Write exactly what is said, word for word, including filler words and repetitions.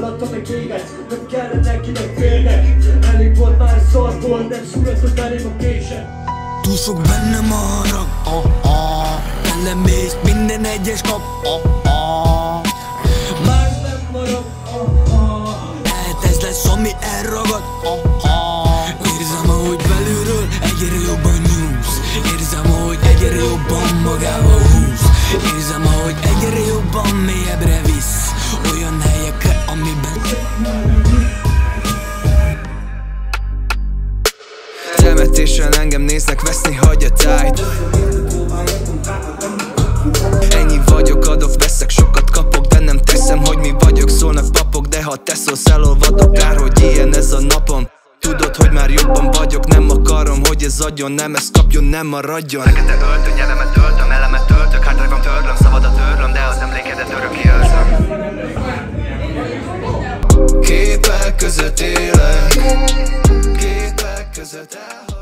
Feladtam meg téged, nem kellene kinek félnek. Elég volt már szarból, nem szúrhatod belém a kések. Túl sok bennem a harag, ah, ah. Ellemész minden egyes nap, ah, ah. Már nem marad, ah, ah. Lehet ez lesz, ami elragad, ah, ah. Érzem, ahogy belülről egyre jobban nyúlsz. Érzem, ahogy egyre jobban magába húz. Érzem, ahogy egyre jobban mélyebbre visz. Olyan helyekre, amiben temetésen engem néznek, veszni hagy a tájt. Ennyi vagyok, adok, veszek, sokat kapok, de nem teszem, hogy mi vagyok. Szólnak papok, de ha te szólsz, elolvadok. Kár, hogy ilyen ez a napom. Tudod, hogy már jobban vagyok, nem akarom, hogy ez adjon, nem ez kapjon, nem maradjon. Fekete öltöny, nyelemet töltöm, elemet töltök, hátrágban törlöm, szabad a törlöm, de az emlékedet örökké őrzöm. Képek között élek, képek között elhagyom.